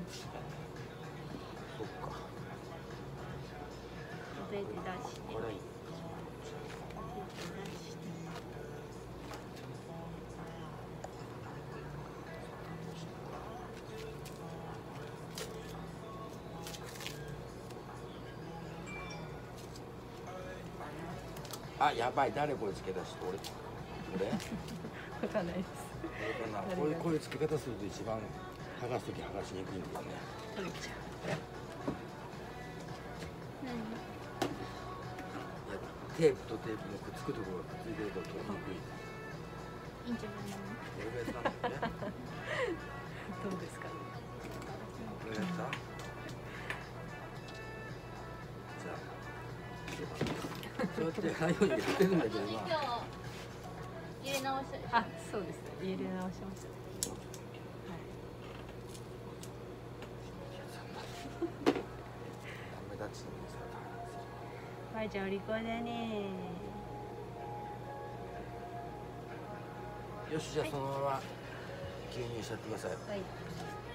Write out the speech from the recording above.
そっか。 これで出して。 これ。あ、やばい、誰これ付け出して、俺。 わかんないです。 こういう付け方すると一番剥がすとき剥がしにくいんだよね。 取れちゃう。 テープとテープのくっつくところがくっついてると取りにくい。 いいんじゃないの？ これがやったんだよね。 どうですか？ これやった？じゃあ、そうやってないようにやってるんだけどな。 入れ直し。あ、そうです。入れ直しました。はい。ちゃんお利口だね。 よし、じゃあそのまま吸入しちゃってください。 はい。